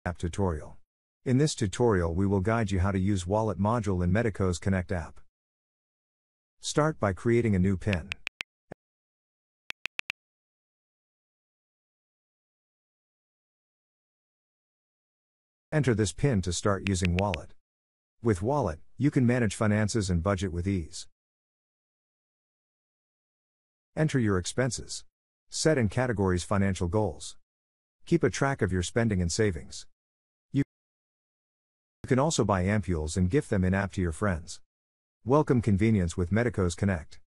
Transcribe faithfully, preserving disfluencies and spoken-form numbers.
App tutorial. In this tutorial we will guide you how to use Wallet module in Medicos Connect App. Start by creating a new PIN. Enter this PIN to start using Wallet. With Wallet, you can manage finances and budget with ease. Enter your expenses. Set in categories financial goals. Keep a track of your spending and savings. You can also buy ampules and gift them in-app to your friends. Welcome convenience with Medicos Connect.